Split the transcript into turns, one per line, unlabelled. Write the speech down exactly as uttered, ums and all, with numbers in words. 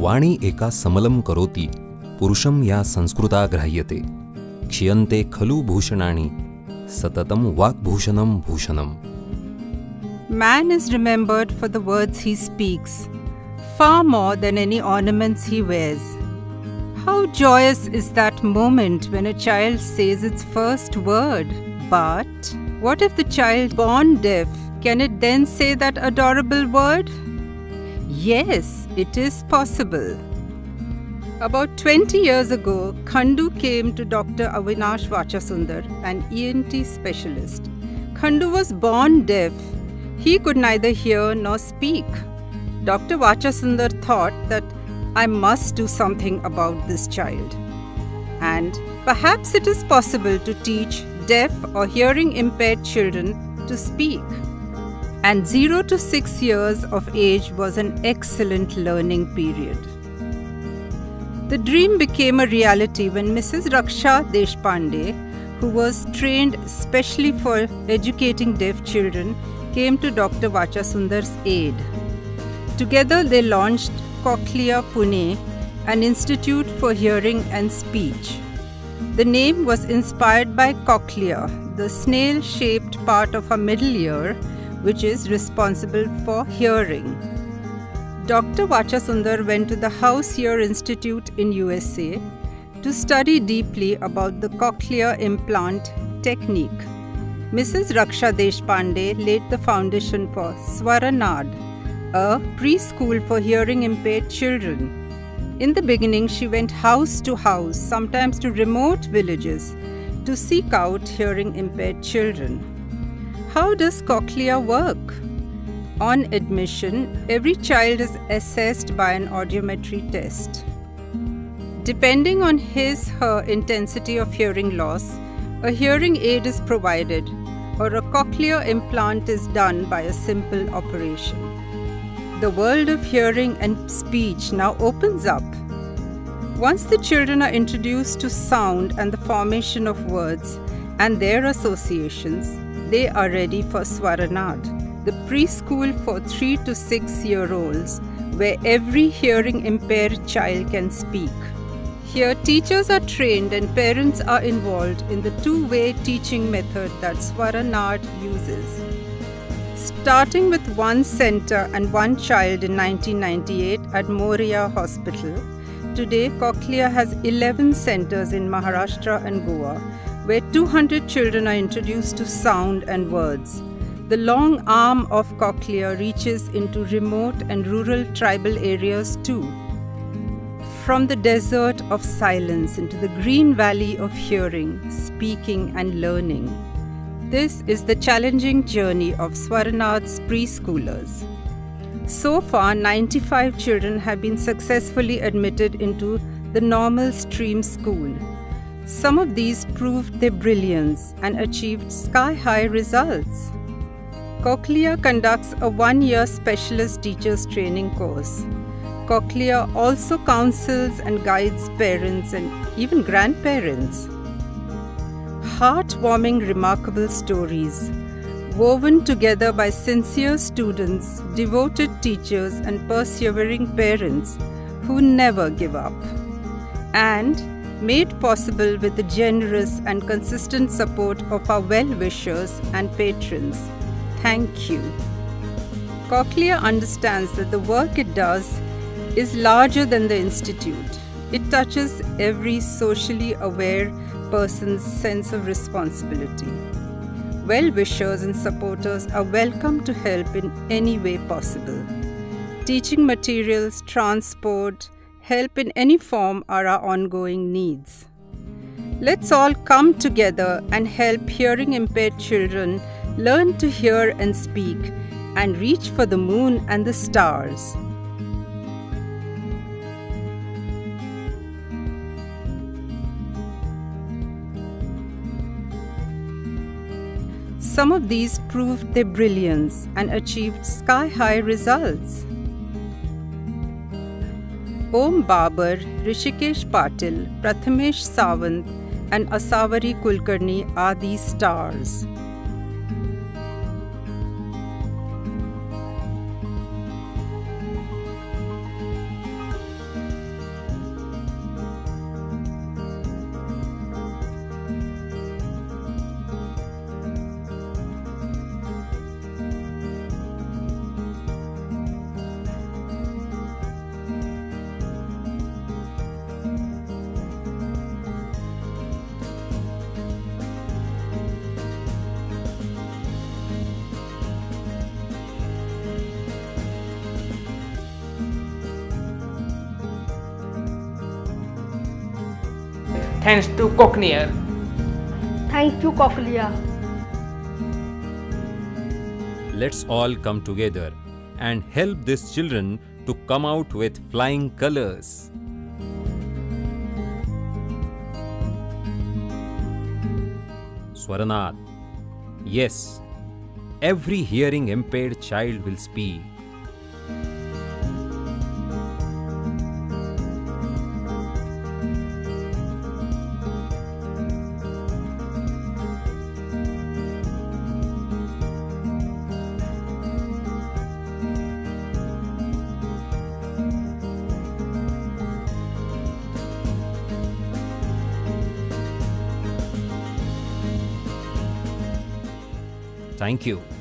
वाणी एका समलं करोति पुरुषं या संस्कृता ग्राह्यते क्षीयन्ते खलु भूषणानि सततं वाक्भूषणं भूषणम्.
Man is remembered for the words he speaks, far more than any ornaments he wears. How joyous is that moment when a child says its first word. But what if the child born deaf? Can it then say that adorable word? Yes, it is possible. About twenty years ago, Khandu came to Doctor Avinash Vachasundar, an E N T specialist. Khandu was born deaf. He could neither hear nor speak. Doctor Vachasundar thought that I must do something about this child. And perhaps it is possible to teach deaf or hearing impaired children to speak. And zero to six years of age was an excellent learning period. The dream became a reality when Missus Raksha Deshpande, who was trained specially for educating deaf children, came to Doctor Vachasundar's aid. Together they launched Cochlear Pune, an institute for hearing and speech. The name was inspired by cochlea, the snail-shaped part of our middle ear, which is responsible for hearing. Doctor Vachasundar went to the House Ear Institute in U S A to study deeply about the cochlear implant technique. Missus Raksha Deshpande laid the foundation for Swaranad, a preschool for hearing impaired children. In the beginning, she went house to house, sometimes to remote villages, to seek out hearing impaired children. How does cochlea work? On admission, every child is assessed by an audiometry test. Depending on his/her intensity of hearing loss, a hearing aid is provided or a cochlear implant is done by a simple operation. The world of hearing and speech now opens up. Once the children are introduced to sound and the formation of words and their associations, they are ready for Swaranad, the preschool for three to six year olds, where every hearing impaired child can speak. Here, teachers are trained and parents are involved in the two-way teaching method that Swaranad uses. Starting with one center and one child in nineteen ninety-eight at Moria Hospital, today Cochlear has eleven centers in Maharashtra and Goa, where two hundred children are introduced to sound and words. The long arm of Cochlear reaches into remote and rural tribal areas too. From the desert of silence into the green valley of hearing, speaking and learning. This is the challenging journey of Swaranad's preschoolers. So far, ninety-five children have been successfully admitted into the normal stream school. Some of these proved their brilliance and achieved sky-high results. Cochlear conducts a one-year specialist teachers training course. Cochlear also counsels and guides parents and even grandparents. Heartwarming, remarkable stories, woven together by sincere students, devoted teachers and persevering parents who never give up. And made possible with the generous and consistent support of our well-wishers and patrons. Thank you. Cochlear understands that the work it does is larger than the institute. It touches every socially aware person's sense of responsibility. Well-wishers and supporters are welcome to help in any way possible. Teaching materials, transport, help in any form are our ongoing needs. Let's all come together and help hearing impaired children learn to hear and speak and reach for the moon and the stars. Some of these proved their brilliance and achieved sky-high results. Om Babar, Rishikesh Patil, Prathamesh Sawant and Asavari Kulkarni are these stars.
thanks to Cochlear.
Thanks to Cochlear.
Let's all come together and help these children to come out with flying colors. Swaranath. Yes, every hearing impaired child will speak. Thank you.